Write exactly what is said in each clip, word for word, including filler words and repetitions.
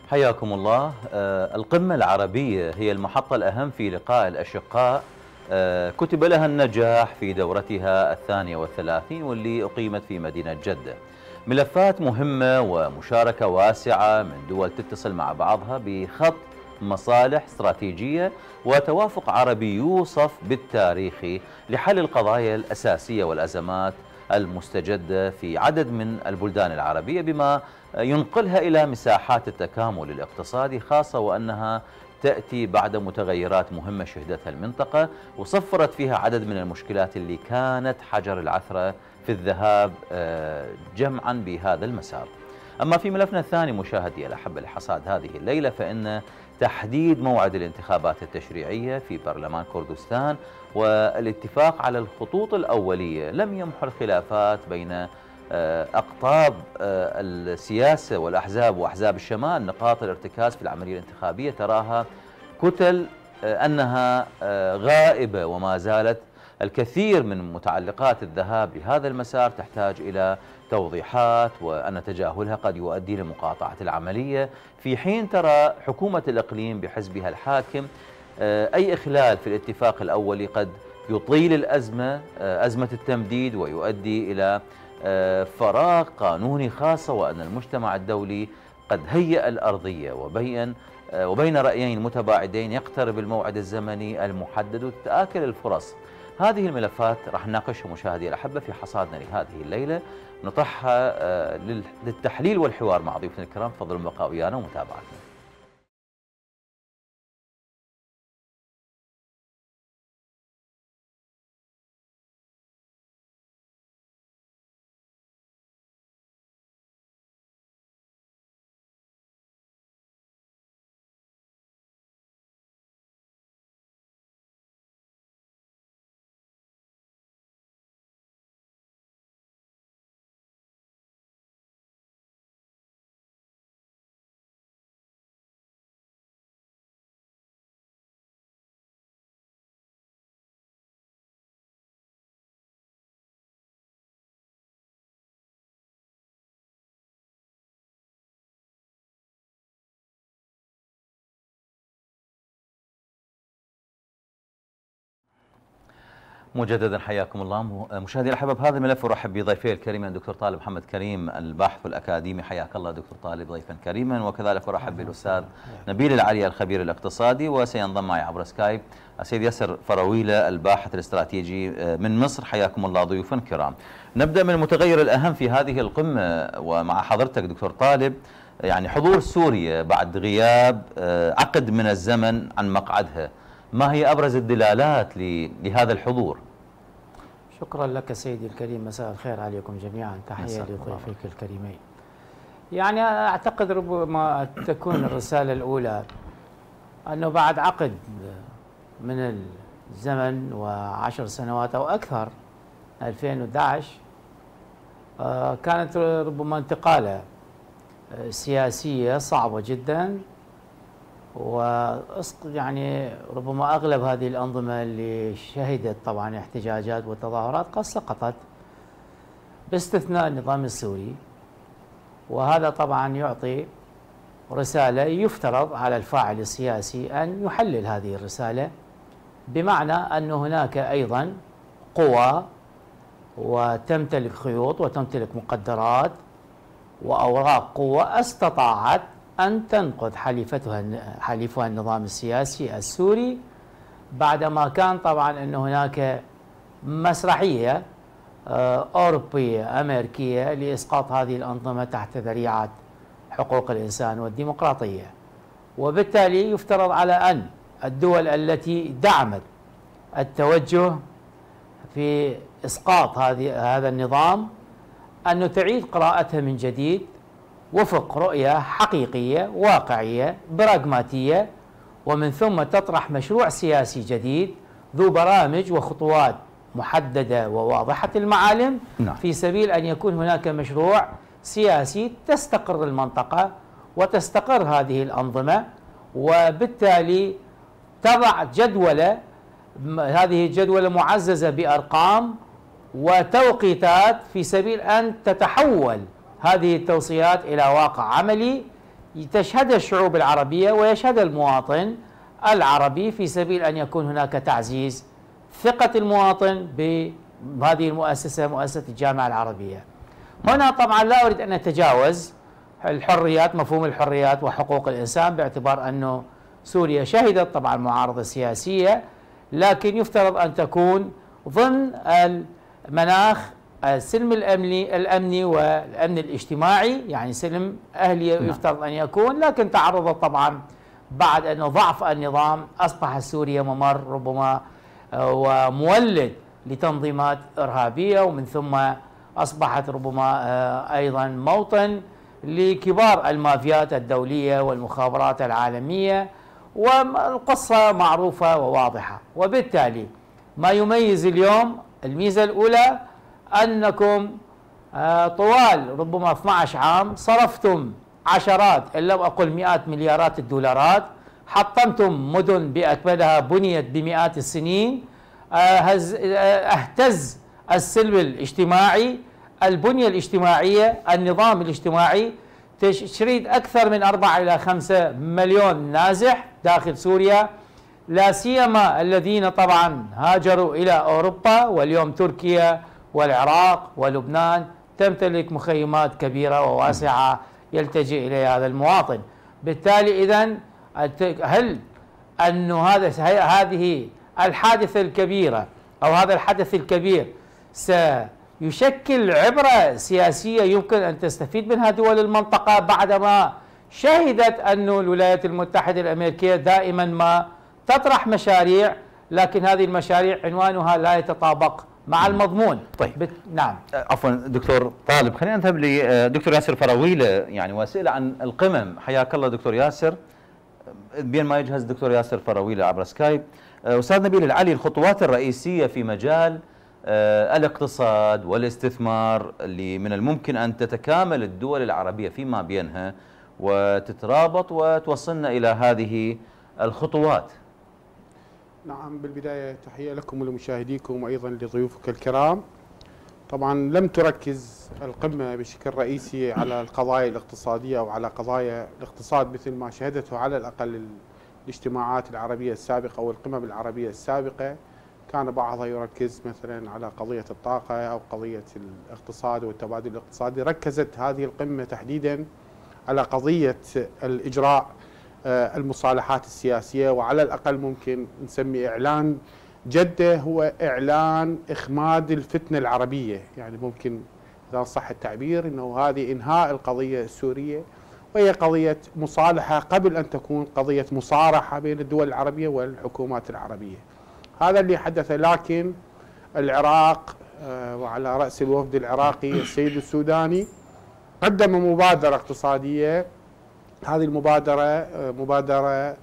حياكم الله. آه، القمة العربية هي المحطة الأهم في لقاء الأشقاء. آه، كتب لها النجاح في دورتها الثانية والثلاثين واللي أقيمت في مدينة جدة. ملفات مهمة ومشاركة واسعة من دول تتصل مع بعضها بخط مصالح استراتيجية وتوافق عربي يوصف بالتاريخي لحل القضايا الأساسية والأزمات المستجدة في عدد من البلدان العربية، بما ينقلها إلى مساحات التكامل الاقتصادي، خاصة وأنها تأتي بعد متغيرات مهمة شهدتها المنطقة وصفرت فيها عدد من المشكلات اللي كانت حجر العثرة في الذهاب جمعا بهذا المسار. أما في ملفنا الثاني مشاهدي الأحبة لحصاد هذه الليلة، فإن تحديد موعد الانتخابات التشريعية في برلمان كردستان والاتفاق على الخطوط الأولية لم يمحو الخلافات بين أقطاب السياسة والأحزاب وأحزاب الشمال. نقاط الارتكاز في العملية الانتخابية تراها كتل أنها غائبة، وما زالت الكثير من متعلقات الذهاب لهذا المسار تحتاج إلى توضيحات، وأن تجاهلها قد يؤدي لمقاطعة العملية، في حين ترى حكومة الإقليم بحزبها الحاكم أي إخلال في الاتفاق الأولي قد يطيل الأزمة أزمة التمديد ويؤدي إلى فراغ قانوني، خاصة وأن المجتمع الدولي قد هيأ الأرضية وبين وبين رأيين متباعدين يقترب الموعد الزمني المحدد وتتآكل الفرص. هذه الملفات راح نناقشها مشاهدي الأحبة في حصادنا لهذه الليلة، نطرحها للتحليل والحوار مع ضيوفنا الكرام. تفضلوا البقاء ويانا ومتابعتنا. مجددا حياكم الله مشاهدي الاحبه. بهذا الملف ارحب بضيفي الكريمين الدكتور طالب محمد كريم الباحث الاكاديمي، حياك الله دكتور طالب ضيفا كريما، وكذلك ارحب بالاستاذ نبيل العلي الخبير الاقتصادي، وسينضم معي عبر سكايب السيد ياسر فراويله الباحث الاستراتيجي من مصر. حياكم الله ضيوفا كرام. نبدا من المتغير الاهم في هذه القمه ومع حضرتك دكتور طالب، يعني حضور سوريا بعد غياب عقد من الزمن عن مقعدها، ما هي ابرز الدلالات لهذا الحضور؟ شكرا لك سيدي الكريم، مساء الخير عليكم جميعا، تحية لضيفيك الكريمين. يعني أعتقد ربما تكون الرسالة الأولى أنه بعد عقد من الزمن وعشر سنوات أو أكثر، ألفين وأحد عشر، كانت ربما انتقالة سياسية صعبة جدا، ويعني ربما أغلب هذه الأنظمة اللي شهدت طبعا احتجاجات وتظاهرات قد سقطت باستثناء النظام السوري، وهذا طبعا يعطي رسالة يفترض على الفاعل السياسي أن يحلل هذه الرسالة، بمعنى أن هناك أيضا قوى وتمتلك خيوط وتمتلك مقدرات وأوراق قوة استطاعت أن تنقذ حليفتها حليفها النظام السياسي السوري، بعدما كان طبعا أن هناك مسرحية أوروبية أمريكية لإسقاط هذه الأنظمة تحت ذريعة حقوق الإنسان والديمقراطية. وبالتالي يفترض على أن الدول التي دعمت التوجه في إسقاط هذه هذا النظام أن تعيد قراءتها من جديد وفق رؤية حقيقية واقعية براغماتية، ومن ثم تطرح مشروع سياسي جديد ذو برامج وخطوات محددة وواضحة المعالم، نعم. في سبيل أن يكون هناك مشروع سياسي تستقر المنطقة وتستقر هذه الأنظمة، وبالتالي تضع جدولة، هذه الجدولة معززة بأرقام وتوقيتات في سبيل أن تتحول هذه التوصيات إلى واقع عملي تشهدها الشعوب العربية ويشهد المواطن العربي في سبيل أن يكون هناك تعزيز ثقة المواطن بهذه المؤسسة، مؤسسة الجامعة العربية. هنا طبعا لا أريد أن أتجاوز الحريات، مفهوم الحريات وحقوق الإنسان، باعتبار أنه سوريا شهدت طبعا معارضة سياسية، لكن يفترض أن تكون ضمن المناخ السلم الأمني الأمني والأمن الاجتماعي، يعني سلم أهلي يفترض أن يكون، لكن تعرضت طبعا بعد أن ضعف النظام أصبح سوريا ممر ربما ومولد لتنظيمات إرهابية، ومن ثم أصبحت ربما أيضا موطن لكبار المافيات الدولية والمخابرات العالمية، والقصة معروفة وواضحة. وبالتالي ما يميز اليوم الميزة الأولى أنكم طوال ربما اثني عشر عام صرفتم عشرات إن لم أقل مئات مليارات الدولارات، حطمتم مدن بأكملها بنيت بمئات السنين، اهتز السلم الاجتماعي، البنية الاجتماعية، النظام الاجتماعي، تشريد أكثر من أربعة إلى خمسة مليون نازح داخل سوريا، لا سيما الذين طبعا هاجروا إلى أوروبا، واليوم تركيا والعراق ولبنان تمتلك مخيمات كبيرة وواسعة يلتجئ إليها هذا المواطن. بالتالي إذن هل أن هذا هذه الحادثة الكبيرة أو هذا الحدث الكبير سيشكل عبرة سياسية يمكن أن تستفيد منها دول المنطقة بعدما شهدت أن الولايات المتحدة الأمريكية دائما ما تطرح مشاريع، لكن هذه المشاريع عنوانها لا يتطابق مع المضمون. طيب بت... نعم عفوا دكتور طالب، خلينا نذهب لدكتور ياسر فراويله يعني واسئله عن القمم. حياك الله دكتور ياسر، بين ما يجهز دكتور ياسر فراويله عبر سكايب. استاذ نبيل العلي، الخطوات الرئيسيه في مجال الاقتصاد والاستثمار اللي من الممكن ان تتكامل الدول العربيه فيما بينها وتترابط وتوصلنا الى هذه الخطوات. نعم، بالبداية تحية لكم ولمشاهديكم وأيضا لضيوفك الكرام. طبعا لم تركز القمة بشكل رئيسي على القضايا الاقتصادية أو على قضايا الاقتصاد مثل ما شهدته على الأقل الاجتماعات العربية السابقة أو القمم العربية السابقة. كان بعضها يركز مثلا على قضية الطاقة أو قضية الاقتصاد والتبادل الاقتصادي. ركزت هذه القمة تحديدا على قضية الإجراء المصالحات السياسية، وعلى الأقل ممكن نسمي إعلان جدة هو إعلان إخماد الفتنة العربية، يعني ممكن إذا صح التعبير أنه هذه إنهاء القضية السورية، وهي قضية مصالحة قبل أن تكون قضية مصارحة بين الدول العربية والحكومات العربية. هذا اللي حدث. لكن العراق وعلى رأس الوفد العراقي السيد السوداني قدم مبادرة اقتصادية. هذه المبادرة مبادرة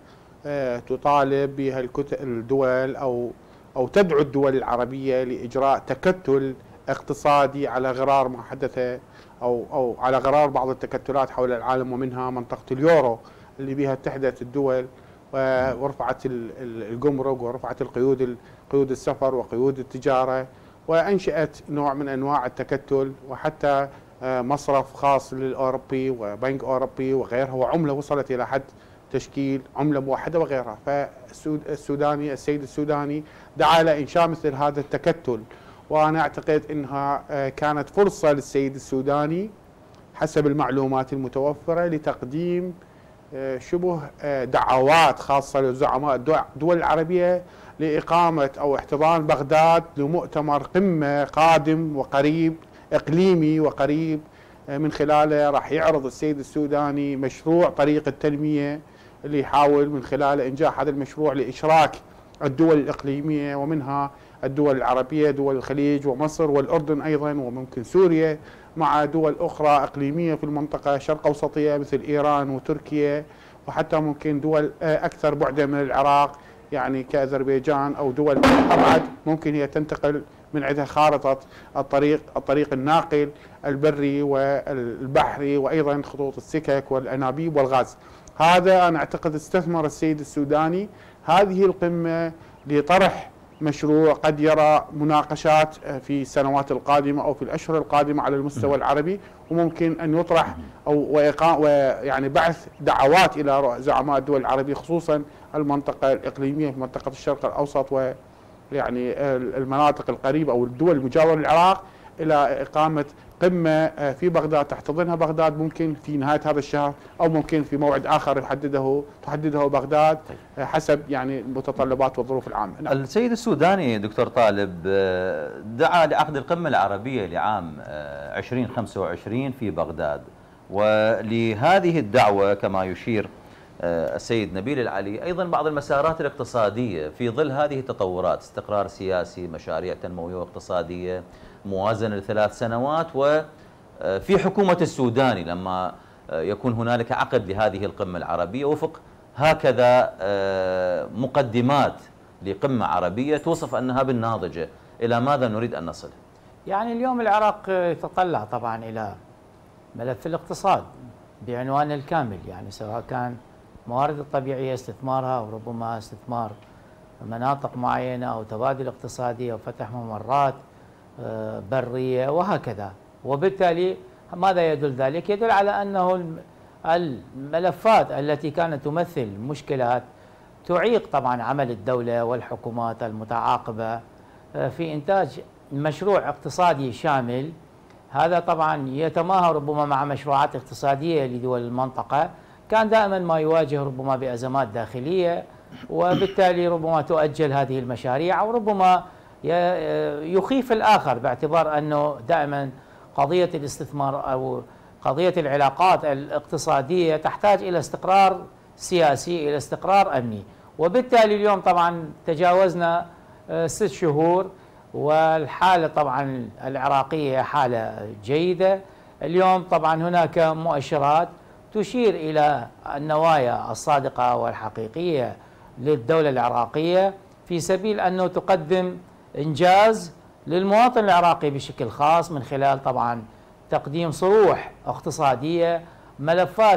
تطالب بها الدول أو أو تدعو الدول العربية لإجراء تكتل اقتصادي على غرار ما حدث أو أو على غرار بعض التكتلات حول العالم، ومنها منطقة اليورو اللي بها اتحدت الدول ورفعت الجمرك ورفعت القيود قيود السفر وقيود التجارة، وأنشأت نوع من أنواع التكتل، وحتى مصرف خاص للأوروبي وبنك أوروبي وغيرها، وعملة وصلت إلى حد تشكيل عملة موحدة وغيرها. فالسوداني السيد السوداني دعا لإنشاء مثل هذا التكتل، وأنا أعتقد أنها كانت فرصة للسيد السوداني حسب المعلومات المتوفرة لتقديم شبه دعوات خاصة لزعماء الدول العربية لإقامة أو احتضان بغداد لمؤتمر قمة قادم وقريب إقليمي وقريب، من خلاله راح يعرض السيد السوداني مشروع طريق التنمية اللي يحاول من خلاله إنجاح هذا المشروع لإشراك الدول الإقليمية ومنها الدول العربية، دول الخليج ومصر والأردن أيضا، وممكن سوريا، مع دول أخرى إقليمية في المنطقة الشرق أوسطية مثل إيران وتركيا، وحتى ممكن دول أكثر بعدا من العراق يعني كأذربيجان أو دول أبعد ممكن هي تنتقل من عندها خارطة الطريق الطريق الناقل البري والبحري، وأيضا خطوط السكك والأنابيب والغاز. هذا أنا أعتقد استثمر السيد السوداني هذه القمة لطرح مشروع قد يرى مناقشات في السنوات القادمة أو في الأشهر القادمة على المستوى العربي، وممكن أن يطرح أو ويعني بعث دعوات إلى زعماء الدول العربية خصوصا المنطقة الإقليمية في منطقة الشرق الأوسط ويعني المناطق القريبة أو الدول المجاورة للعراق إلى إقامة قمة في بغداد تحتضنها بغداد، ممكن في نهاية هذا الشهر أو ممكن في موعد آخر يحدده تحدده بغداد حسب يعني المتطلبات والظروف العامة. نعم. السيد السوداني دكتور طالب دعا لعقد القمة العربية لعام ألفين وخمسة وعشرين في بغداد، ولهذه الدعوة كما يشير السيد نبيل العلي أيضا بعض المسارات الاقتصادية في ظل هذه التطورات، استقرار سياسي، مشاريع تنموية واقتصادية، موازنة لثلاث سنوات، وفي حكومة السوداني لما يكون هنالك عقد لهذه القمة العربية وفق هكذا مقدمات لقمة عربية توصف أنها بالناضجة، إلى ماذا نريد أن نصل؟ يعني اليوم العراق يتطلع طبعا إلى ملف الاقتصاد بعنوان الكامل، يعني سواء كان موارد الطبيعية استثمارها أو ربما استثمار مناطق معينة أو تبادل اقتصادي أو فتح ممرات برية وهكذا. وبالتالي ماذا يدل ذلك؟ يدل على أنه الملفات التي كانت تمثل مشكلات تعيق طبعا عمل الدولة والحكومات المتعاقبة في إنتاج مشروع اقتصادي شامل، هذا طبعا يتماهى ربما مع مشروعات اقتصادية لدول المنطقة كان دائما ما يواجه ربما بأزمات داخلية، وبالتالي ربما تؤجل هذه المشاريع أو ربما يخيف الآخر، باعتبار أنه دائما قضية الاستثمار أو قضية العلاقات الاقتصادية تحتاج إلى استقرار سياسي، إلى استقرار أمني. وبالتالي اليوم طبعا تجاوزنا ست شهور والحالة طبعا العراقية حالة جيدة. اليوم طبعا هناك مؤشرات تشير إلى النوايا الصادقة والحقيقية للدولة العراقية في سبيل أنه تقدم إنجاز للمواطن العراقي بشكل خاص من خلال طبعا تقديم صروح اقتصادية، ملفات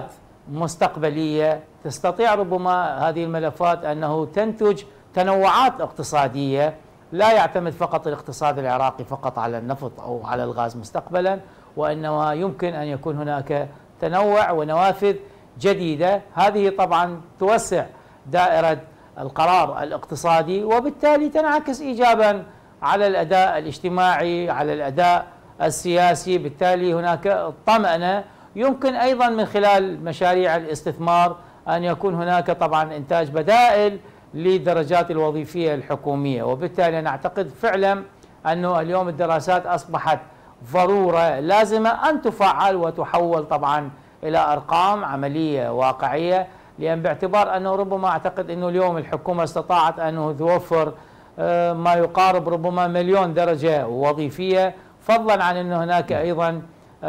مستقبلية تستطيع ربما هذه الملفات أنه تنتج تنوعات اقتصادية، لا يعتمد فقط الاقتصاد العراقي فقط على النفط أو على الغاز مستقبلا، وإنما يمكن أن يكون هناك تنوع ونوافذ جديدة. هذه طبعا توسع دائرة القرار الاقتصادي وبالتالي تنعكس إيجابا على الأداء الاجتماعي، على الأداء السياسي. بالتالي هناك طمأنة. يمكن أيضا من خلال مشاريع الاستثمار أن يكون هناك طبعا إنتاج بدائل للدرجات الوظيفية الحكومية، وبالتالي نعتقد فعلا أنه اليوم الدراسات أصبحت ضرورة لازمة أن تفعل وتحول طبعا إلى أرقام عملية واقعية، لأن باعتبار أنه ربما أعتقد أنه اليوم الحكومة استطاعت أنه توفر ما يقارب ربما مليون درجة وظيفية، فضلا عن أن هناك أيضا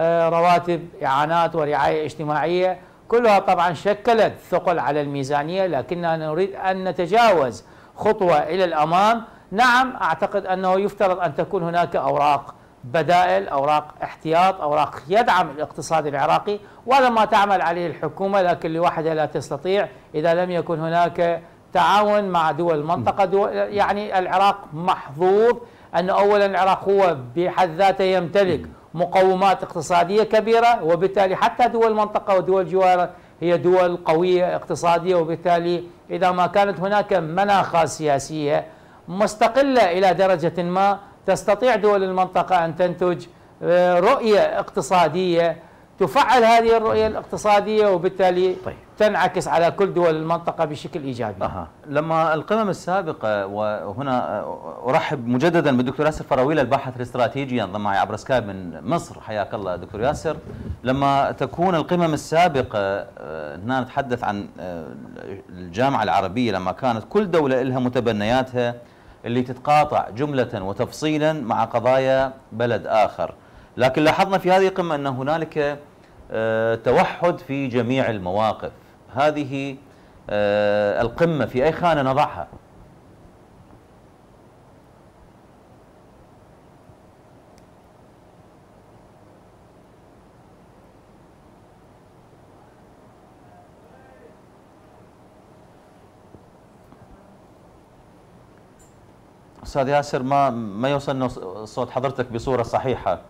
رواتب إعانات ورعاية اجتماعية، كلها طبعا شكلت ثقل على الميزانية، لكننا نريد أن نتجاوز خطوة إلى الأمام. نعم أعتقد أنه يفترض أن تكون هناك أوراق بدائل، أوراق احتياط، أوراق يدعم الاقتصاد العراقي، وهذا ما تعمل عليه الحكومة، لكن لوحدها لا تستطيع إذا لم يكن هناك تعاون مع دول المنطقة. دول يعني العراق محظوظ أن أولا العراق هو بحد ذاته يمتلك مقومات اقتصادية كبيرة، وبالتالي حتى دول المنطقة ودول جواره هي دول قوية اقتصادية، وبالتالي إذا ما كانت هناك مناخات سياسية مستقلة إلى درجة ما تستطيع دول المنطقة أن تنتج رؤية اقتصادية تفعل هذه الرؤية الاقتصادية، وبالتالي طيب. تنعكس على كل دول المنطقة بشكل إيجابي. أه. لما القمم السابقة، وهنا أرحب مجددا بالدكتور ياسر فراويل الباحث الاستراتيجي ينضم معي عبر سكايب من مصر، حياك الله دكتور ياسر. لما تكون القمم السابقة هنا نتحدث عن الجامعة العربية، لما كانت كل دولة لها متبنياتها اللي تتقاطع جملة وتفصيلا مع قضايا بلد آخر، لكن لاحظنا في هذه القمة أن هنالك توحد في جميع المواقف. هذه القمة في أي خانة نضعها؟ أستاذ ياسر ما ما يوصلنا صوت حضرتك بصورة صحيحة.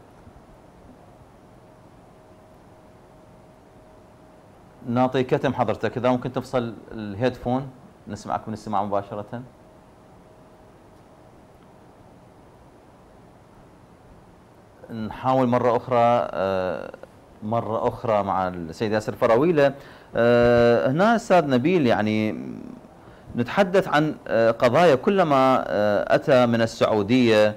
نعطي كتم حضرتك، إذا ممكن تفصل الهيدفون نسمعك من السماع مباشرة. نحاول مرة أخرى مرة أخرى مع السيد ياسر فراويلة. هنا أستاذ نبيل، يعني نتحدث عن قضايا كلما أتى من السعودية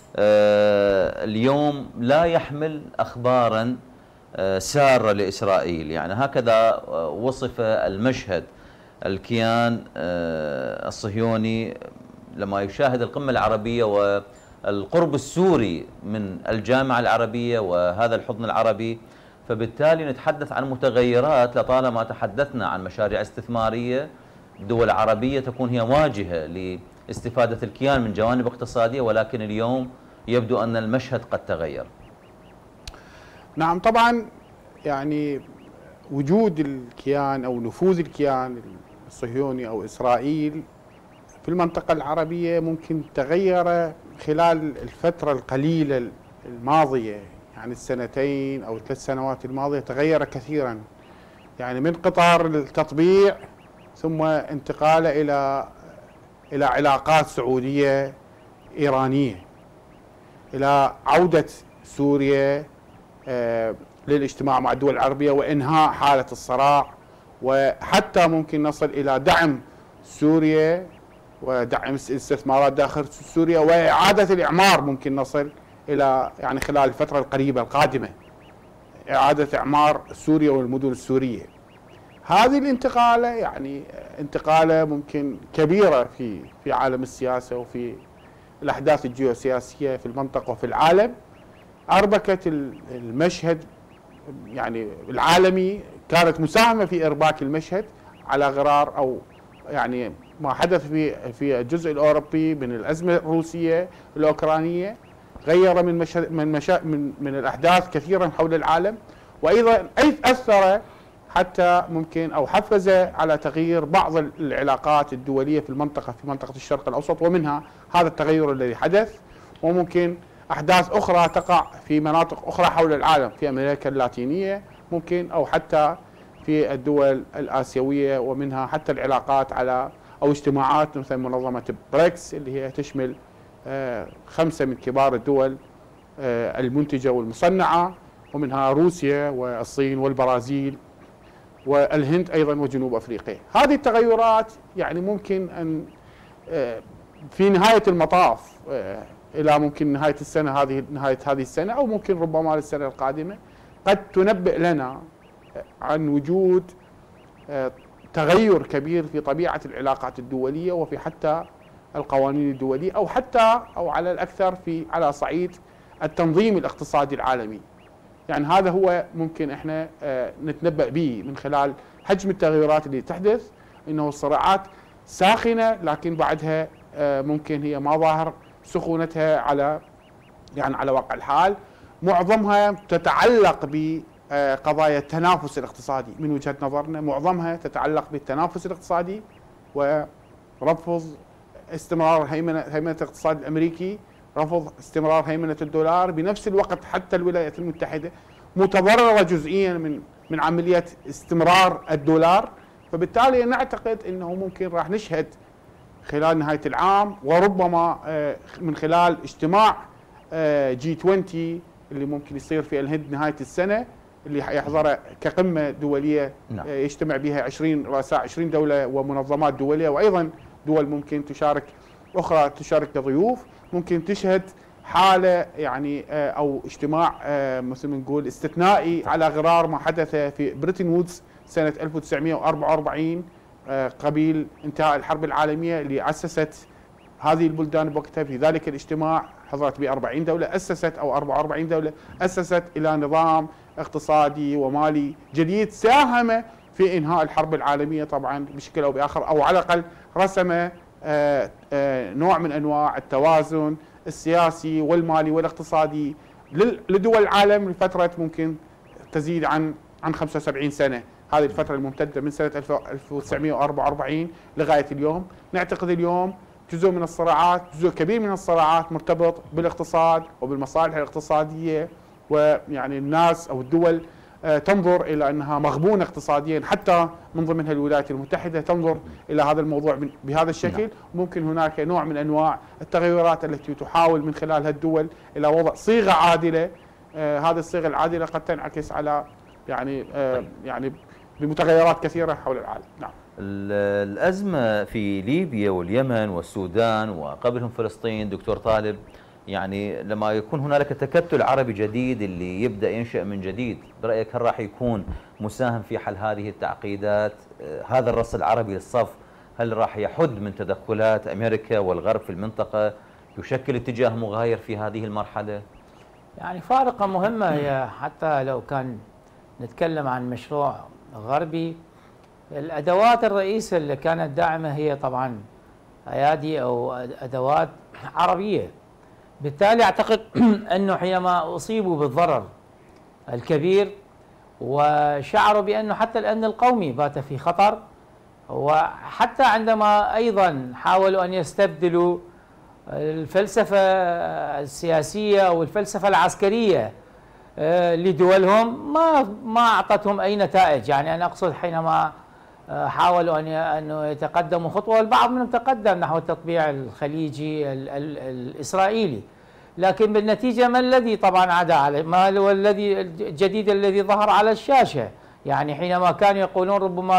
اليوم لا يحمل أخبارا سارة لإسرائيل، يعني هكذا وصف المشهد الكيان الصهيوني لما يشاهد القمة العربية والقرب السوري من الجامعة العربية وهذا الحضن العربي. فبالتالي نتحدث عن متغيرات، لطالما تحدثنا عن مشاريع استثمارية دول عربية تكون هي واجهة لاستفادة الكيان من جوانب اقتصادية، ولكن اليوم يبدو أن المشهد قد تغير. نعم طبعا، يعني وجود الكيان أو نفوذ الكيان الصهيوني أو إسرائيل في المنطقة العربية ممكن تغير خلال الفترة القليلة الماضية، يعني السنتين أو الثلاث سنوات الماضية تغير كثيرا، يعني من قطار التطبيع ثم انتقاله إلى إلى علاقات سعودية إيرانية، إلى عودة سوريا آه للاجتماع مع الدول العربية وإنهاء حالة الصراع، وحتى ممكن نصل إلى دعم سوريا ودعم الاستثمارات داخل سوريا وإعادة الإعمار. ممكن نصل إلى يعني خلال الفترة القريبة القادمة إعادة إعمار سوريا والمدن السورية. هذه الانتقالة يعني انتقالة ممكن كبيرة في في عالم السياسة وفي الأحداث الجيوسياسية في المنطقة وفي العالم، أربكت المشهد يعني العالمي، كانت مساهمة في إرباك المشهد على غرار أو يعني ما حدث في في الجزء الأوروبي من الأزمة الروسية الأوكرانية، غير من مشهد من مشا من من الأحداث كثيرا حول العالم، وأيضا أثر حتى ممكن أو حفز على تغيير بعض العلاقات الدولية في المنطقة في منطقة الشرق الأوسط، ومنها هذا التغير الذي حدث، وممكن أحداث أخرى تقع في مناطق أخرى حول العالم في أمريكا اللاتينية ممكن، أو حتى في الدول الآسيوية، ومنها حتى العلاقات على أو اجتماعات مثل منظمة بريكس اللي هي تشمل خمسة من كبار الدول المنتجة والمصنعة، ومنها روسيا والصين والبرازيل والهند أيضا وجنوب أفريقيا. هذه التغيرات يعني ممكن أن في نهاية المطاف إلى ممكن نهاية السنة هذه نهاية هذه السنة أو ممكن ربما للسنة القادمة قد تنبئ لنا عن وجود تغير كبير في طبيعة العلاقات الدولية وفي حتى القوانين الدولية، أو حتى أو على الأكثر في على صعيد التنظيم الاقتصادي العالمي. يعني هذا هو ممكن احنا نتنبأ به من خلال حجم التغيرات اللي تحدث، انه الصراعات ساخنة لكن بعدها ممكن هي ما ظاهر سخونتها على يعني على واقع الحال. معظمها تتعلق بقضايا التنافس الاقتصادي من وجهة نظرنا، معظمها تتعلق بالتنافس الاقتصادي ورفض استمرار هيمنة هيمنة الاقتصاد الامريكي، رفض استمرار هيمنة الدولار. بنفس الوقت حتى الولايات المتحدة متضررة جزئيا من من عملية استمرار الدولار، فبالتالي نعتقد انه ممكن راح نشهد خلال نهاية العام وربما من خلال اجتماع جي عشرين اللي ممكن يصير في الهند نهاية السنة اللي يحضره كقمة دولية نعم. يجتمع بها عشرين رؤساء عشرين دولة ومنظمات دولية، وأيضا دول ممكن تشارك أخرى تشارك كضيوف، ممكن تشهد حالة يعني أو اجتماع مثل ما نقول استثنائي على غرار ما حدث في بريتن وودز سنة ألف وتسعمئة وأربعة وأربعين قبيل انتهاء الحرب العالمية، اللي أسست هذه البلدان بوقتها في ذلك الاجتماع حضرت به أربعين دولة، أسست أو أربعة وأربعين دولة أسست إلى نظام اقتصادي ومالي جديد ساهم في إنهاء الحرب العالمية طبعا بشكل أو بآخر، أو على الأقل رسم آآ آآ نوع من أنواع التوازن السياسي والمالي والاقتصادي لدول العالم لفترة ممكن تزيد عن عن خمسة وسبعين سنة. هذه الفترة الممتدة من سنة ألف وتسعمئة وأربعة وأربعين لغاية اليوم. نعتقد اليوم جزء من الصراعات، جزء كبير من الصراعات مرتبط بالاقتصاد وبالمصالح الاقتصادية، ويعني الناس أو الدول تنظر إلى أنها مغبونة اقتصاديا، حتى من ضمنها الولايات المتحدة تنظر إلى هذا الموضوع بهذا الشكل. ممكن هناك نوع من أنواع التغيرات التي تحاول من خلالها الدول إلى وضع صيغة عادلة. آه هذه الصيغة العادلة قد تنعكس على يعني آه يعني بمتغيرات كثيرة حول العالم. نعم. الأزمة في ليبيا واليمن والسودان وقبلهم فلسطين دكتور طالب، يعني لما يكون هنالك تكتل عربي جديد اللي يبدأ ينشأ من جديد، برأيك هل راح يكون مساهم في حل هذه التعقيدات؟ هذا الرأس العربي للصف هل راح يحد من تدخلات أمريكا والغرب في المنطقة، يشكل اتجاه مغاير في هذه المرحلة؟ يعني فارقة مهمة هي، حتى لو كان نتكلم عن مشروع غربي، الأدوات الرئيسة اللي كانت داعمة هي طبعا أيادي أو أدوات عربية. بالتالي أعتقد أنه حينما أصيبوا بالضرر الكبير وشعروا بأنه حتى الأمن القومي بات في خطر، وحتى عندما أيضا حاولوا أن يستبدلوا الفلسفة السياسية أو الفلسفة العسكرية لدولهم، ما ما أعطتهم أي نتائج. يعني أنا أقصد حينما حاولوا أن أنه يتقدموا خطوة، البعض منهم تقدم نحو التطبيع الخليجي ال ال الإسرائيلي، لكن بالنتيجة ما الذي طبعا عدا عليه؟ ما هو الذي الجديد الذي ظهر على الشاشة؟ يعني حينما كانوا يقولون ربما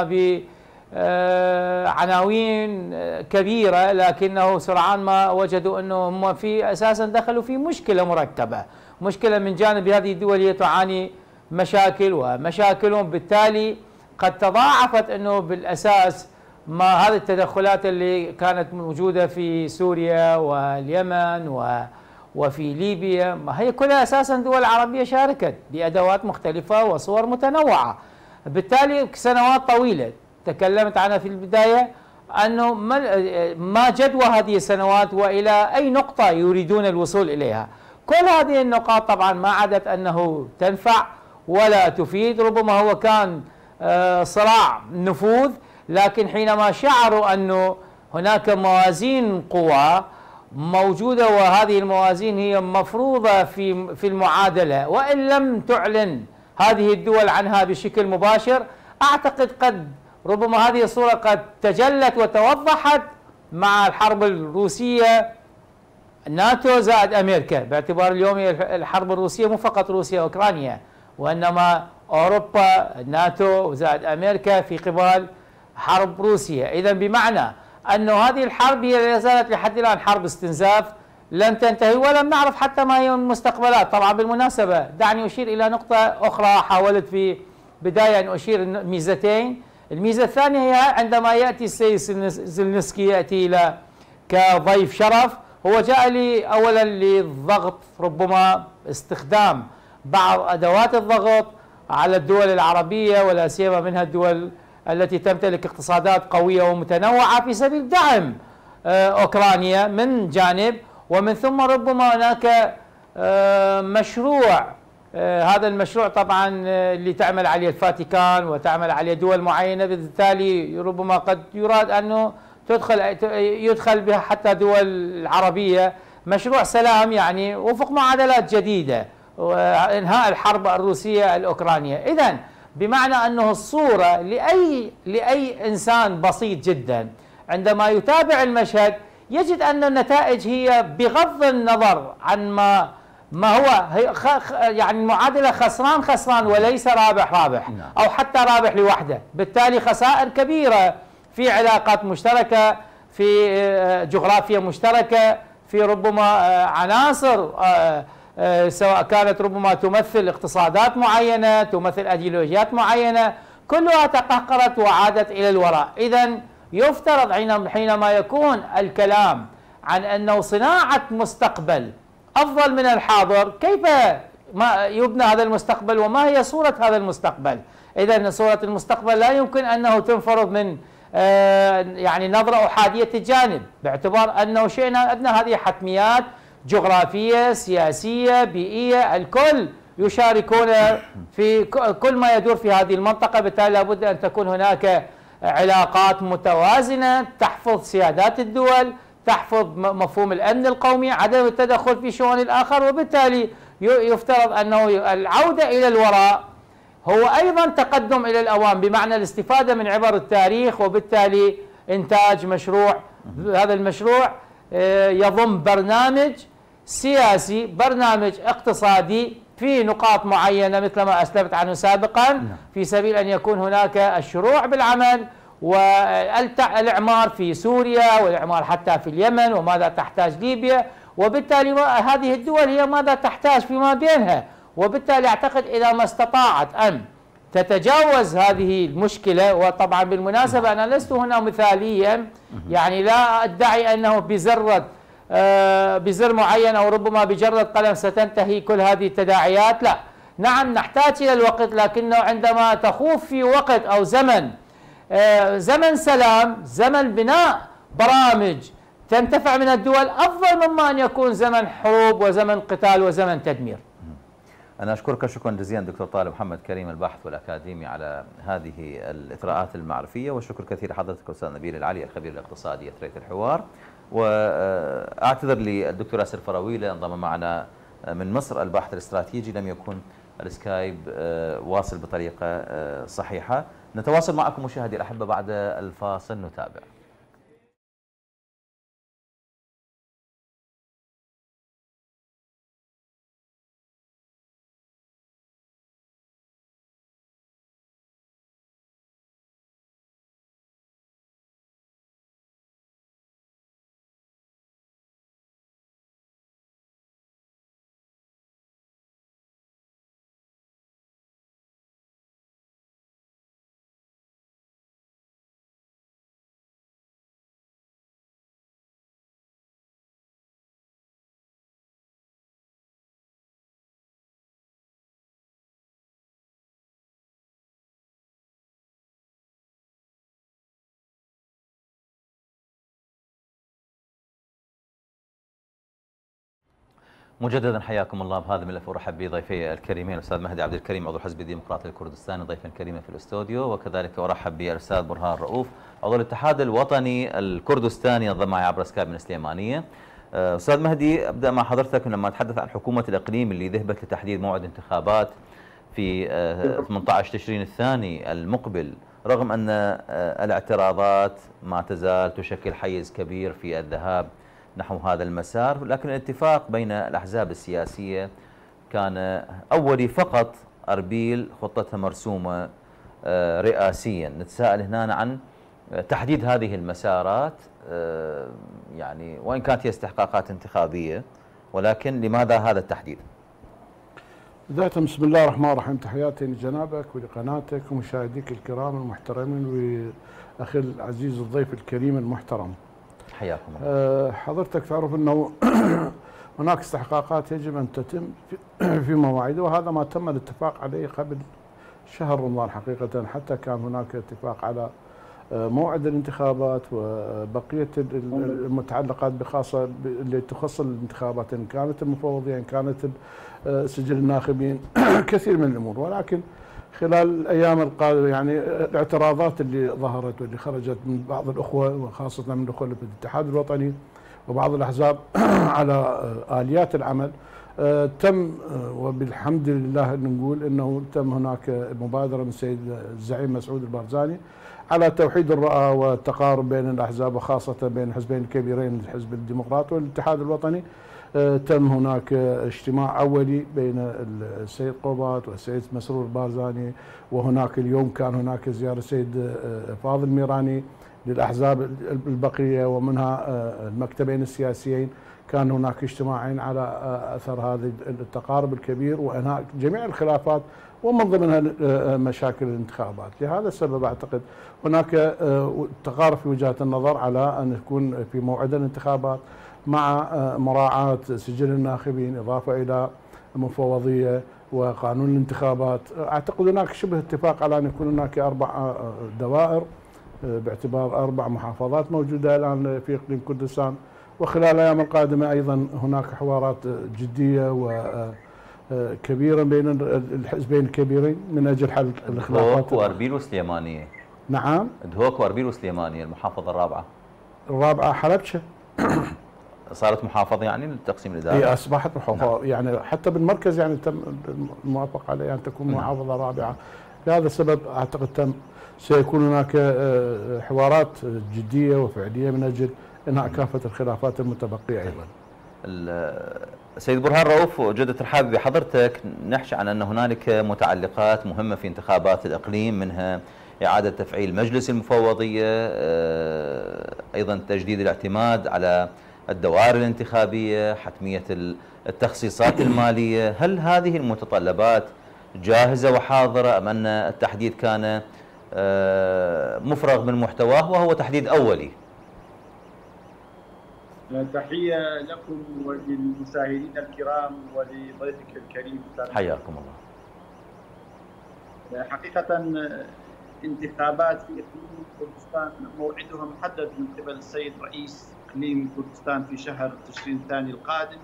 بعناوين كبيرة، لكنه سرعان ما وجدوا أنه هم في أساسا دخلوا في مشكلة مركبة، مشكلة من جانب هذه الدول هي تعاني مشاكل ومشاكلهم، بالتالي قد تضاعفت أنه بالأساس ما هذه التدخلات اللي كانت موجودة في سوريا واليمن و وفي ليبيا، ما هي كلها أساسا دول عربية شاركت بأدوات مختلفة وصور متنوعة. بالتالي سنوات طويلة تكلمت عنها في البداية، أنه ما جدوى هذه السنوات وإلى أي نقطة يريدون الوصول إليها. كل هذه النقاط طبعا ما عادت أنه تنفع ولا تفيد، ربما هو كان صراع نفوذ، لكن حينما شعروا أنه هناك موازين قوى موجودة وهذه الموازين هي مفروضة في في المعادلة، وإن لم تعلن هذه الدول عنها بشكل مباشر، أعتقد قد ربما هذه الصورة قد تجلت وتوضحت مع الحرب الروسية ناتو زائد أمريكا، باعتبار اليوم الحرب الروسية مو فقط روسيا وأوكرانيا، وإنما أوروبا ناتو زائد أمريكا في قبال حرب روسيا. إذا بمعنى أنه هذه الحرب هي لا زالت لحد الآن حرب استنزاف لن تنتهي، ولم نعرف حتى ما هي المستقبلات. طبعا بالمناسبة دعني أشير إلى نقطة أخرى، حاولت في بداية أن أشير ميزتين. الميزة الثانية هي عندما يأتي السيد زيلينسكي يأتي إلى كضيف شرف، هو جاء لي أولا للضغط، ربما استخدام بعض أدوات الضغط على الدول العربية ولا سيما منها الدول التي تمتلك اقتصادات قوية ومتنوعة في سبيل دعم أوكرانيا من جانب، ومن ثم ربما هناك مشروع، هذا المشروع طبعا اللي تعمل عليه الفاتيكان وتعمل عليه دول معينة، بالتالي ربما قد يراد أنه تدخل يدخل بها حتى دول العربية، مشروع سلام يعني وفق معادلات جديدة وإنهاء الحرب الروسية الأوكرانية. إذن بمعنى أنه الصورة لأي لأي إنسان بسيط جدا عندما يتابع المشهد يجد أن النتائج هي بغض النظر عن ما ما هو يعني المعادلة خسران خسران وليس رابح رابح أو حتى رابح لوحده، بالتالي خسائر كبيرة في علاقات مشتركة، في جغرافيا مشتركة، في ربما عناصر سواء كانت ربما تمثل اقتصادات معينة، تمثل أيديولوجيات معينة، كلها تقهقرت وعادت إلى الوراء. إذن يفترض حينما يكون الكلام عن أنه صناعة مستقبل أفضل من الحاضر، كيف ما يبنى هذا المستقبل وما هي صورة هذا المستقبل؟ إذن صورة المستقبل لا يمكن أنه تنفرض من يعني نظرة أحادية الجانب، باعتبار أنه شئنا أدنى هذه حتميات جغرافية سياسية بيئية، الكل يشاركون في كل ما يدور في هذه المنطقة، بالتالي لابد أن تكون هناك علاقات متوازنة تحفظ سيادات الدول، تحفظ مفهوم الأمن القومي، عدم التدخل في شؤون الآخر، وبالتالي يفترض أنه العودة إلى الوراء هو أيضا تقدم إلى الأوام بمعنى الاستفادة من عبر التاريخ، وبالتالي إنتاج مشروع. هذا المشروع يضم برنامج سياسي، برنامج اقتصادي في نقاط معينة مثل ما أسلفت عنه سابقا، في سبيل أن يكون هناك الشروع بالعمل والإعمار في سوريا والإعمار حتى في اليمن، وماذا تحتاج ليبيا، وبالتالي هذه الدول هي ماذا تحتاج فيما بينها. وبالتالي أعتقد إذا ما استطاعت أن تتجاوز هذه المشكلة، وطبعا بالمناسبة أنا لست هنا مثاليا، يعني لا أدعي أنه بزرة آه بزر معين أو ربما بجرة قلم ستنتهي كل هذه التداعيات، لا، نعم نحتاج إلى الوقت، لكنه عندما تخوض في وقت أو زمن آه زمن سلام، زمن بناء برامج تنتفع من الدول، أفضل مما أن يكون زمن حروب وزمن قتال وزمن تدمير. أنا أشكرك شكرا جزيلا دكتور طالب محمد كريم، الباحث والأكاديمي، على هذه الإثراءات المعرفية، والشكر كثير لحضرتك أستاذ نبيل العلي الخبير الاقتصادي أثرية الحوار. وأعتذر للدكتور ياسر فراويلة انضم معنا من مصر الباحث الاستراتيجي، لم يكن السكايب واصل بطريقة صحيحة. نتواصل معكم مشاهدي الأحبة بعد الفاصل، نتابع. مجددا حياكم الله بهذا الملف، ارحب بضيفي الكريمين الاستاذ مهدي عبد الكريم عضو الحزب الديمقراطي الكردستاني ضيفا كريما في الاستوديو، وكذلك ارحب بالاستاذ برهان رؤوف عضو الاتحاد الوطني الكردستاني انضم معي عبر سكايب من السليمانيه. استاذ مهدي، ابدا مع حضرتك لما نتحدث عن حكومه الاقليم اللي ذهبت لتحديد موعد انتخابات في ثمانية عشر تشرين الثاني المقبل، رغم ان الاعتراضات ما تزال تشكل حيز كبير في الذهاب نحو هذا المسار، لكن الاتفاق بين الأحزاب السياسية كان أولي فقط. أربيل خطتها مرسومة رئاسيا. نتساءل هنا عن تحديد هذه المسارات، يعني وإن كانت هي استحقاقات انتخابية، ولكن لماذا هذا التحديد؟ بداية بسم الله الرحمن الرحيم، تحياتي لجنابك ولقناتك ومشاهديك الكرام المحترمين وأخي العزيز الضيف الكريم المحترم. حياكم الله. أه حضرتك تعرف أنه هناك استحقاقات يجب أن تتم في مواعيدها، وهذا ما تم الاتفاق عليه قبل شهر رمضان حقيقة، حتى كان هناك اتفاق على موعد الانتخابات وبقية المتعلقات بخاصة اللي تخص الانتخابات، إن كانت المفوضية، إن كانت سجل الناخبين، كثير من الأمور. ولكن خلال الأيام القادمة يعني الاعتراضات اللي ظهرت واللي خرجت من بعض الأخوة وخاصة من الأخوة في الاتحاد الوطني وبعض الأحزاب على آليات العمل، تم وبالحمد لله نقول أنه تم هناك مبادرة من السيد الزعيم مسعود البارزاني على توحيد الرؤى والتقارب بين الأحزاب، وخاصة بين الحزبين الكبيرين الحزب الديمقراطي والاتحاد الوطني. تم هناك اجتماع أولي بين السيد قوبات والسيد مسرور البارزاني، وهناك اليوم كان هناك زيارة السيد فاضل ميراني للأحزاب البقية ومنها المكتبين السياسيين. كان هناك اجتماعين على أثر هذا التقارب الكبير وإنهاء جميع الخلافات ومن ضمنها مشاكل الانتخابات. لهذا السبب أعتقد هناك تقارب في وجهات النظر على أن يكون في موعد الانتخابات مع مراعاة سجل الناخبين، إضافة إلى مفوضية وقانون الانتخابات. أعتقد هناك شبه اتفاق على أن يكون هناك أربع دوائر باعتبار أربع محافظات موجودة الآن في إقليم كردستان، وخلال الأيام القادمة أيضا هناك حوارات جدية وكبيرة بين الحزبين الكبيرين من أجل حل الخلافات. دهوك وأربيل وسليمانية. نعم، دهوك وأربيل وسليمانية المحافظة الرابعة. الرابعة حلبشة. صارت محافظة يعني للتقسيم الإداري؟ هي أصبحت محافظة. نعم. يعني حتى بالمركز يعني تم الموافقة على أن تكون محافظة رابعة. لهذا السبب أعتقد تم سيكون هناك حوارات جدية وفعلية من أجل إنهاء كافة الخلافات المتبقية أيضا. السيد برهان رؤوف، جدة الحابب بحضرتك نحكي عن أن هنالك متعلقات مهمة في انتخابات الإقليم، منها إعادة تفعيل مجلس المفوضية، أيضا تجديد الاعتماد على الدوائر الانتخابية، حتمية التخصيصات المالية. هل هذه المتطلبات جاهزة وحاضرة أم أن التحديد كان مفرغ من محتواه وهو تحديد أولي؟ تحية لكم وللمشاهدين الكرام ولضيفك الكريم. حياكم الله. حقيقة انتخابات في إقليم كردستان موعدها محدد من قبل السيد رئيس إقليم كردستان في شهر تشرين الثاني القادم،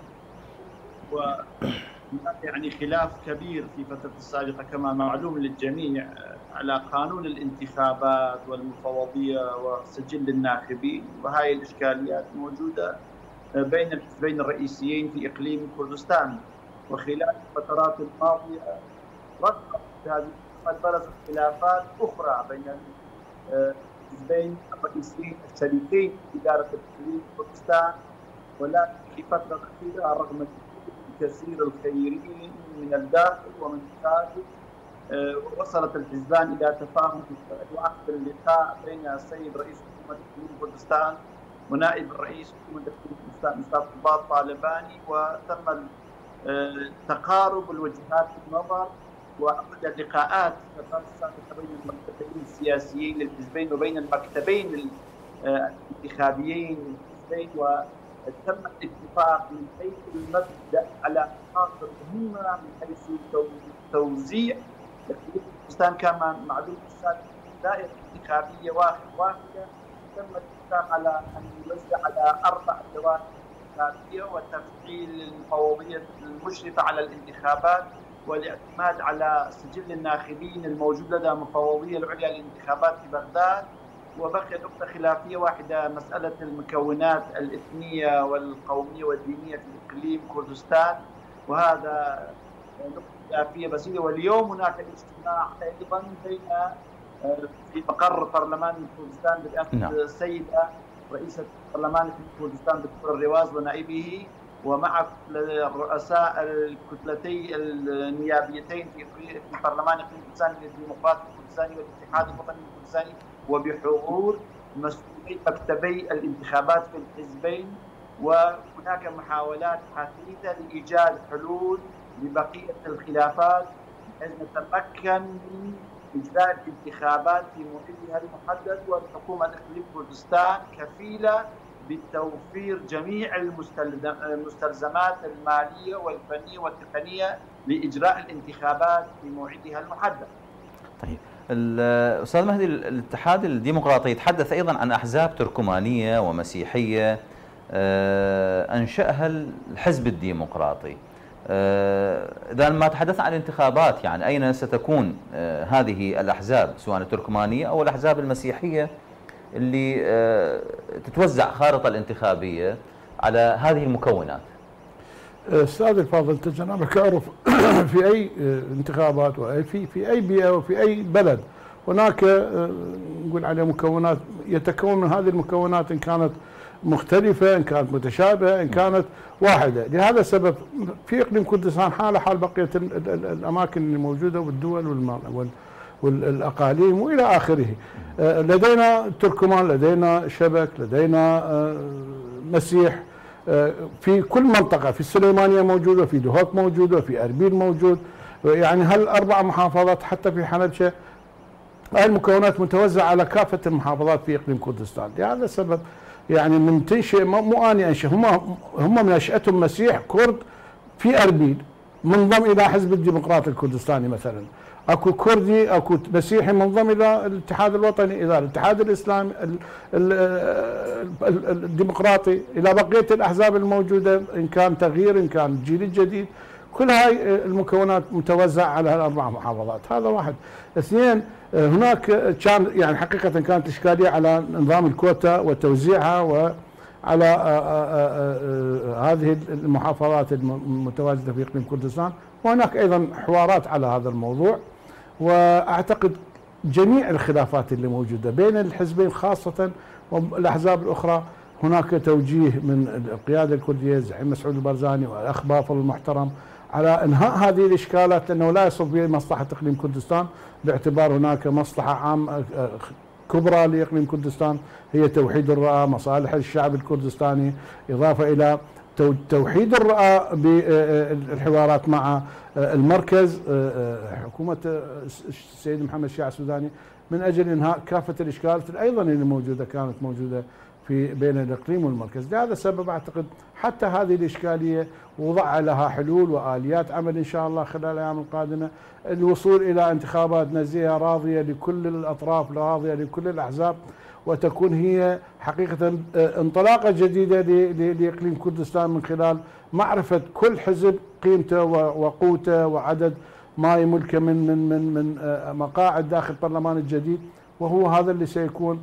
وهناك يعني خلاف كبير في الفترة السابقة كما معلوم للجميع على قانون الانتخابات والمفوضية وسجل الناخبين، وهذه الإشكاليات موجودة بين الحزبين الرئيسيين في إقليم كردستان. وخلال الفترات الماضية رغم هذه قد برزت خلافات أخرى بين الحزبين الرئيسيين الشريكين في إدارة إقليم كردستان، ولكن في الفترة الأخيرة رغم كثير الخيرين من الداخل ومن الخارج وصلت الحزبان الى تفاهم في وقت اللقاء بين السيد رئيس حكومه اقليم كردستان ونائب الرئيس حكومه اقليم كردستان استاذ قباط طالباني، وتم تقارب الوجهات النظر وعقد لقاءات في الفتره السابقه بين المكتبين السياسيين للحزبين وبين المكتبين الانتخابيين للحزبين، وتم الاتفاق من حيث المبدا على عناصر مهمه من حيث توزيع كردستان. كما معلوم دائرة انتخابية واحدة، تم الاتفاق على أن يوزع على أربع دوائر انتخابية وتفعيل المفوضية المشرفة على الانتخابات والاعتماد على سجل الناخبين الموجود لدى المفوضية العليا للانتخابات في بغداد. وبقي نقطة خلافية واحدة، مسألة المكونات الإثنية والقومية والدينية في إقليم كردستان، وهذا نقطة خلافية بسيطة. واليوم هناك اجتماع أيضا بين في مقر برلمان كردستان برئاسة السيدة رئيسة برلمان كردستان دكتور الرواز ونائبه، ومع رؤساء الكتلتين النيابيتين في برلمان كردستان الديمقراطي الكردستاني والاتحاد الوطني الكردستاني، وبحضور مسؤولي مكتبي الانتخابات في الحزبين. وهناك محاولات حثيثة لإيجاد حلول لبقية الخلافات بحيث نتمكن من إجراء الانتخابات في موعدها المحدد، والحكومة الإقليم كردستان كفيلة بتوفير جميع المستلزمات المالية والفنية والتقنية لإجراء الانتخابات في موعدها المحدد. طيب الأستاذ مهدي، الاتحاد الديمقراطي يتحدث أيضا عن أحزاب تركمانية ومسيحية أنشأها الحزب الديمقراطي. إذا ما تحدث عن الانتخابات، يعني أين ستكون هذه الأحزاب سواء التركمانية أو الأحزاب المسيحية اللي تتوزع خارطة الانتخابية على هذه المكونات؟ أستاذ الفاضل، أنت جنابك أعرف في أي انتخابات وفي في أي بيئة وفي أي بلد هناك نقول عليه مكونات يتكون من هذه المكونات، إن كانت مختلفة إن كانت متشابهة إن كانت واحدة. لهذا السبب في إقليم كردستان حالة حال بقية الأماكن الموجودة والدول والأقاليم وإلى آخره. لدينا تركمان، لدينا شبك، لدينا مسيح في كل منطقة، في السليمانية موجودة، في دهوك موجودة، في أربيل موجود، يعني هالأربع محافظات حتى في حلبشة هاي المكونات متوزعة على كافة المحافظات في إقليم كردستان. لهذا السبب يعني من تنشئ مو أنا أنشئ، هم هم من نشأتهم مسيح كرد في أربيل منضم إلى حزب الديمقراطي الكردستاني مثلا، اكو كردي اكو مسيحي منضم الى الاتحاد الوطني، الى الاتحاد الاسلامي الديمقراطي، الى بقيه الاحزاب الموجوده ان كان تغيير ان كان الجيل الجديد، كل هاي المكونات متوزعه على الاربع محافظات. هذا واحد. اثنين، هناك كان يعني حقيقه كانت اشكاليه على نظام الكوتا وتوزيعها على هذه المحافظات المتواجدة في إقليم كردستان، وهناك أيضا حوارات على هذا الموضوع. وأعتقد جميع الخلافات اللي موجودة بين الحزبين خاصة والأحزاب الأخرى هناك توجيه من القيادة الكردية الزعيم مسعود البرزاني والأخ بافل المحترم على إنهاء هذه الإشكالات، لأنه لا يصب في مصلحة إقليم كردستان، باعتبار هناك مصلحة عامة كبرى لإقليم كردستان هي توحيد الرؤى، مصالح الشعب الكردستاني، إضافة إلى توحيد الرؤى بالحوارات مع المركز حكومة السيد محمد الشيع السوداني من أجل إنهاء كافة الإشكالات أيضا اللي موجودة كانت موجودة في بين الإقليم والمركز. لهذا السبب أعتقد حتى هذه الإشكالية وضع لها حلول وآليات عمل إن شاء الله خلال الأيام القادمة، الوصول إلى انتخابات نزيهة راضية لكل الأطراف، راضية لكل الأحزاب، وتكون هي حقيقة انطلاقة جديدة لإقليم كردستان من خلال معرفة كل حزب قيمته وقوته وعدد ما يملكه من من من من مقاعد داخل البرلمان الجديد، وهو هذا اللي سيكون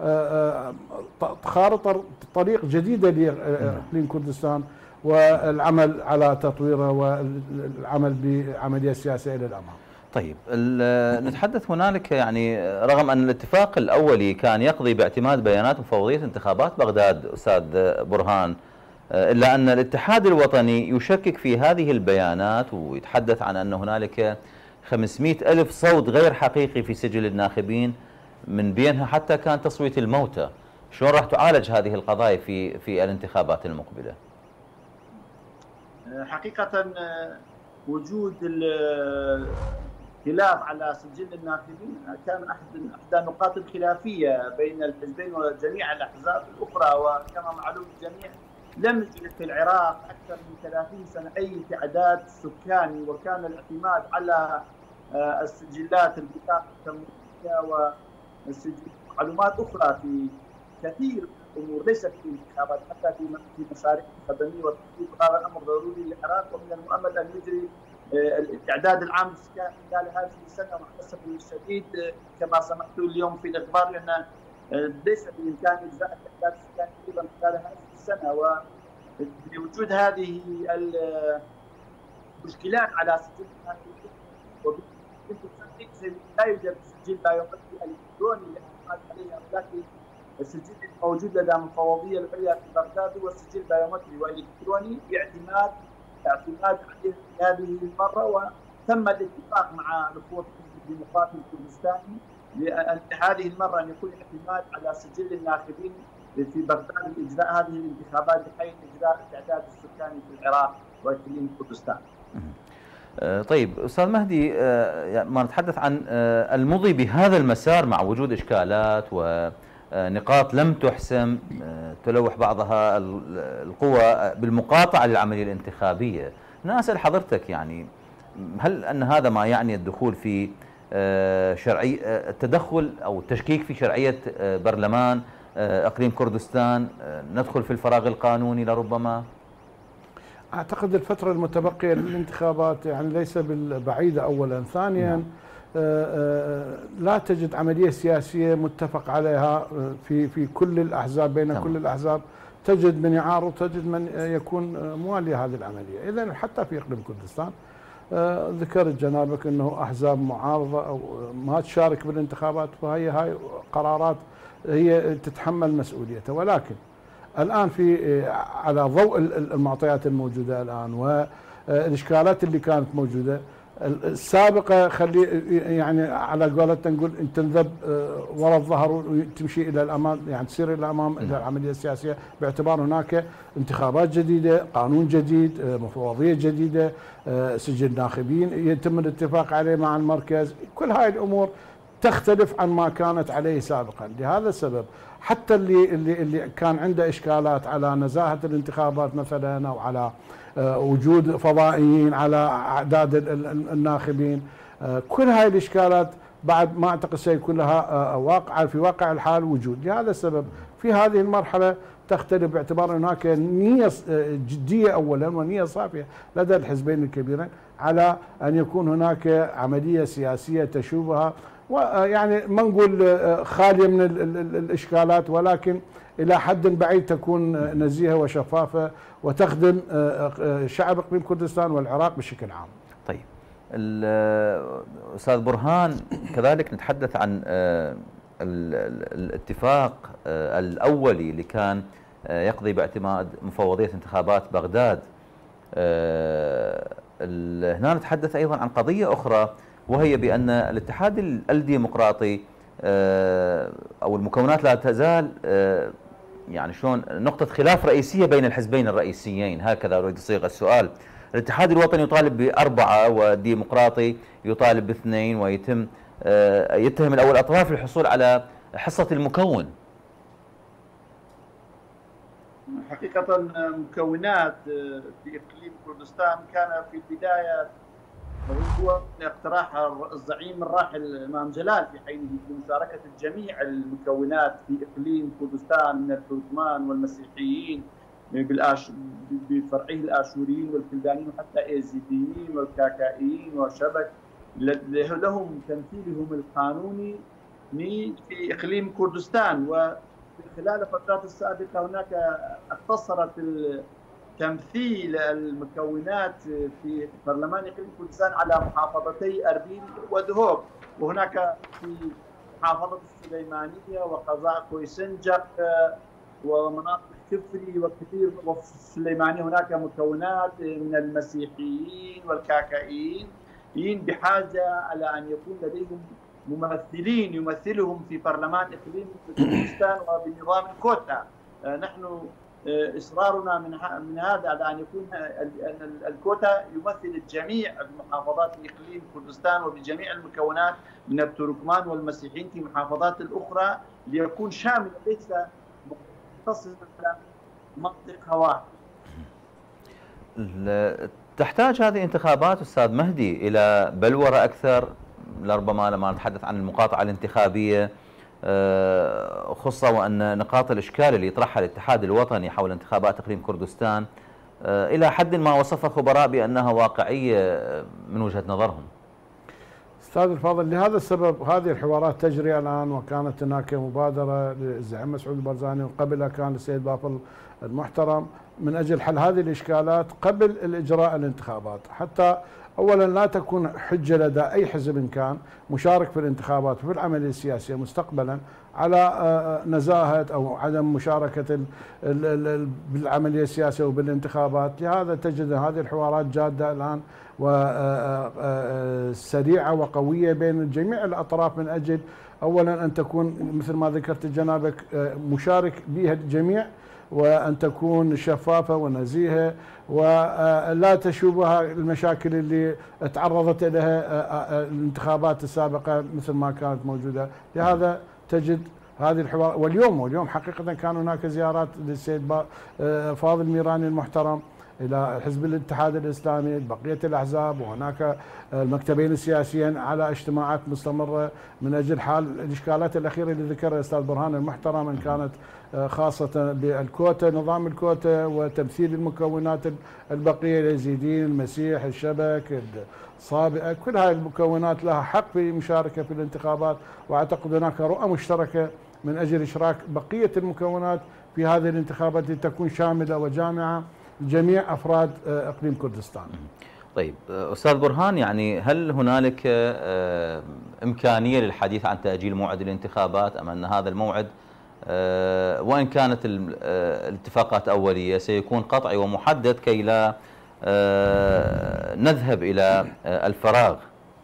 خارطة طريق جديدة لإقليم كردستان والعمل على تطويره والعمل بعملية سياسية إلى الأمام. طيب نتحدث هنالك يعني رغم أن الاتفاق الأولي كان يقضي باعتماد بيانات مفوضية انتخابات بغداد أستاذ برهان، إلا أن الاتحاد الوطني يشكك في هذه البيانات ويتحدث عن أن هنالك خمسمئة ألف صوت غير حقيقي في سجل الناخبين، من بينها حتى كان تصويت الموتى. شلون راح تعالج هذه القضايا في في الانتخابات المقبلة؟ حقيقة وجود الخلاف على سجل الناخبين كان احد احدى النقاط الخلافيه بين الحزبين وجميع الاحزاب الاخرى، وكما معلوم للجميع لم يوجد في العراق اكثر من ثلاثين سنه اي تعداد سكاني، وكان الاعتماد على السجلات البطاقه التمويليه ومعلومات اخرى في كثير من الامور، ليس في الانتخابات حتى في في مشاريع خدميه والتخطيط، وهذا الامر ضروري للعراق، ومن المؤمل ان يجري التعداد العام للسكان خلال هذه السنه. مع الاسف الشديد كما سمعت اليوم في الاخبار ان ليس بامكان اجراء التعداد السكاني ايضا خلال هذه السنه، وبوجود هذه المشكلات على سجل الناخبين لا يوجد سجل بايومتري الكتروني للاعتماد عليه، ولكن السجل الموجود لدى المفوضيه العليا في بغداد هو السجل بايومتري والكتروني باعتماد اعتماد عليه هذه المره، وتم الاتفاق مع الاخوه الحزب الديمقراطي الكردستاني لهذه المره ان يكون اعتماد على سجل الناخبين في بغداد لاجراء هذه الانتخابات بحيث اجراء التعداد السكاني في العراق واقليم كردستان. طيب استاذ مهدي، ما نتحدث عن المضي بهذا المسار مع وجود اشكالات ونقاط لم تحسم، تلوح بعضها القوى بالمقاطعه للعمليه الانتخابيه. انا اسال حضرتك يعني هل ان هذا ما يعني الدخول في شرعي التدخل او التشكيك في شرعيه برلمان اقليم كردستان، ندخل في الفراغ القانوني لربما؟ اعتقد الفتره المتبقيه للانتخابات يعني ليس بالبعيده اولا، ثانيا لا تجد عمليه سياسيه متفق عليها في في كل الاحزاب بين تمام. كل الاحزاب، تجد من يعارض تجد من يكون موالي هذه العمليه. اذا حتى في اقليم كردستان ذكرت جنابك انه احزاب معارضه او ما تشارك بالانتخابات، فهي هاي قرارات هي تتحمل مسؤوليتها، ولكن الآن في على ضوء المعطيات الموجودة الآن والإشكالات اللي كانت موجودة السابقة، خلي يعني على قولتنا نقول أن تنذب وراء الظهر وتمشي إلى الأمام، يعني تسير إلى الأمام إلى العملية السياسية، باعتبار هناك انتخابات جديدة، قانون جديد، مفوضية جديدة، سجل ناخبين يتم الاتفاق عليه مع المركز، كل هاي الأمور تختلف عن ما كانت عليه سابقا. لهذا السبب حتى اللي اللي اللي كان عنده اشكالات على نزاهه الانتخابات مثلا او على وجود فضائيين على اعداد الناخبين، كل هاي الاشكالات بعد ما اعتقد سيكون لها واقع في واقع الحال وجود. لهذا السبب في هذه المرحله تختلف باعتبار هناك نيه جديه اولا ونيه صافيه لدى الحزبين الكبيرين على ان يكون هناك عمليه سياسيه تشوبها ويعني ما نقول خالية من ال ال ال الإشكالات، ولكن إلى حد بعيد تكون نزيهة وشفافة وتخدم شعب إقليم كردستان والعراق بشكل عام. طيب الأستاذ برهان، كذلك نتحدث عن الاتفاق الأولي اللي كان يقضي باعتماد مفوضية انتخابات بغداد. هنا نتحدث أيضا عن قضية أخرى، وهي بأن الاتحاد الديمقراطي أو المكونات لا تزال يعني شلون نقطة خلاف رئيسية بين الحزبين الرئيسيين، هكذا أريد أصيغ السؤال. الاتحاد الوطني يطالب بأربعة والديمقراطي يطالب باثنين، ويتم يتهم الأول الأطراف للحصول على حصة المكون. حقيقة مكونات في إقليم كردستان كان في البداية هو اقتراح الزعيم الراحل الإمام جلال في حينه بمشاركة جميع المكونات في إقليم كردستان من التركمان والمسيحيين بالآش... بفرعيه الآشوريين والكلدانيين وحتى الإيزيديين والكاكائيين وشبك لهم تمثيلهم القانوني في إقليم كردستان. وخلال الفترات السابقة هناك اقتصرت تمثيل المكونات في برلمان إقليم كردستان على محافظتي أربيل ودهوك، وهناك في محافظة السليمانية وقضاء كويسنجق ومناطق كفري وكثير، وفي السليمانية هناك مكونات من المسيحيين والكاكائيين بحاجة على أن يكون لديهم ممثلين يمثلهم في برلمان إقليم كردستان وبنظام الكوتا. نحن إصرارنا من من هذا على أن يكون أن الكوتا يمثل الجميع المحافظات في إقليم كردستان وبجميع المكونات من التركمان والمسيحيين في المحافظات الأخرى، ليكون شامل ليس مقتصر على منطقة واحدة. تحتاج هذه الانتخابات أستاذ مهدي إلى بلورة أكثر، لربما لما نتحدث عن المقاطعة الانتخابية، خصوصا وأن نقاط الإشكال اللي يطرحها الاتحاد الوطني حول انتخابات إقليم كردستان إلى حد ما وصف الخبراء بأنها واقعية من وجهة نظرهم. أستاذ الفاضل، لهذا السبب هذه الحوارات تجري الآن، وكانت هناك مبادرة للزعيم مسعود البرزاني وقبلها كان السيد بافل المحترم من أجل حل هذه الإشكالات قبل الإجراء الانتخابات، حتى أولا لا تكون حجة لدى أي حزب كان مشارك في الانتخابات وفي العملية السياسية مستقبلا على نزاهة أو عدم مشاركة بالعملية السياسية وبالانتخابات. لهذا تجد هذه الحوارات جادة الآن وسريعة وقوية بين جميع الأطراف من أجل أولا أن تكون مثل ما ذكرت جنابك مشارك بها الجميع، وأن تكون شفافة ونزيهة ولا تشوبها المشاكل اللي تعرضت لها الانتخابات السابقة مثل ما كانت موجودة. لهذا تجد هذه الحوار. واليوم واليوم حقيقة كان هناك زيارات للسيد فاضل ميراني المحترم إلى حزب الاتحاد الإسلامي، بقية الأحزاب، وهناك المكتبين السياسيين على اجتماعات مستمرة من أجل حل الإشكالات الأخيرة اللي ذكرها الأستاذ برهان المحترم، إن كانت خاصة بالكوتا، نظام الكوتا وتمثيل المكونات البقية، اليزيديين، المسيح، الشبك، الصابئة، كل هذه المكونات لها حق في المشاركة في الانتخابات، وأعتقد هناك رؤى مشتركة من أجل إشراك بقية المكونات في هذه الانتخابات لتكون شاملة وجامعة لجميع أفراد إقليم كردستان. طيب أستاذ برهان، يعني هل هنالك إمكانية للحديث عن تأجيل موعد الانتخابات أم أن هذا الموعد وإن كانت الاتفاقات أولية سيكون قطعي ومحدد كي لا نذهب إلى الفراغ؟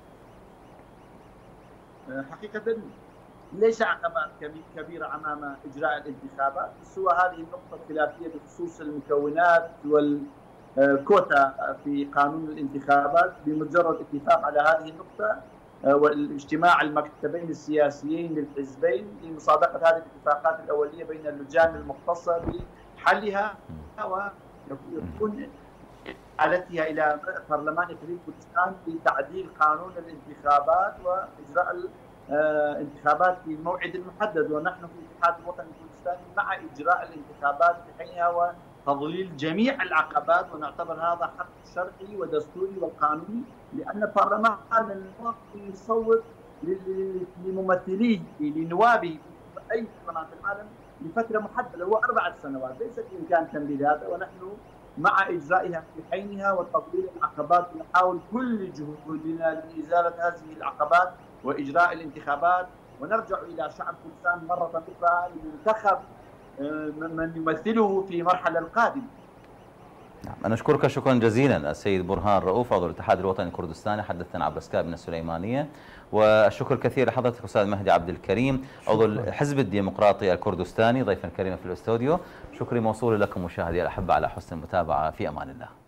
حقيقة ليس عقبات كبيرة أمام إجراء الانتخابات، سوى هذه النقطة الخلافية بخصوص المكونات والكوتا في قانون الانتخابات. بمجرد اتفاق على هذه النقطة والاجتماع المكتبين السياسيين للحزبين لمصادقة هذه الاتفاقات الأولية بين اللجان المختصة بحلها ويكون إعادتها إلى برلمان إقليم كردستان لتعديل قانون الانتخابات وإجراء انتخابات في الموعد المحدد. ونحن في الاتحاد الوطني الكردستاني مع إجراء الانتخابات بحينها وتضليل جميع العقبات، ونعتبر هذا حق شرعي ودستوري وقانوني، لأن برلمان المواطن يصوت لممثليه لنوابه في اي برلمان في العالم لفتره محدده، هو اربع سنوات، ليست بامكان تمديد هذا، ونحن مع اجرائها في حينها وتطوير العقبات، ونحاول كل جهودنا لازاله هذه العقبات واجراء الانتخابات، ونرجع الى شعب كردستان مره اخرى لمنتخب من يمثله في المرحله القادمه. نعم، أنا أشكرك شكرا جزيلا السيد برهان رؤوف عضو الاتحاد الوطني الكردستاني، حدثنا عبر سكايب من السليمانية، والشكر الكثير لحضرتك أستاذ مهدي عبد الكريم عضو الحزب الديمقراطي الكردستاني ضيفا كريما في الاستوديو. شكري موصول لكم مشاهدي الأحبة على حسن المتابعة، في أمان الله.